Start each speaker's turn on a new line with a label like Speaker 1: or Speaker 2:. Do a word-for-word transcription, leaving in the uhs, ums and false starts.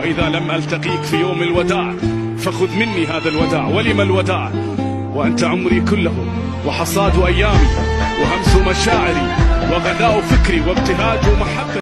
Speaker 1: وإذا لم ألتقيك في يوم الوداع فخذ مني هذا الوداع. ولم الوداع وأنت عمري كله، وحصاد أيامي وهمس مشاعري وغذاء فكري وابتهاج محبتي.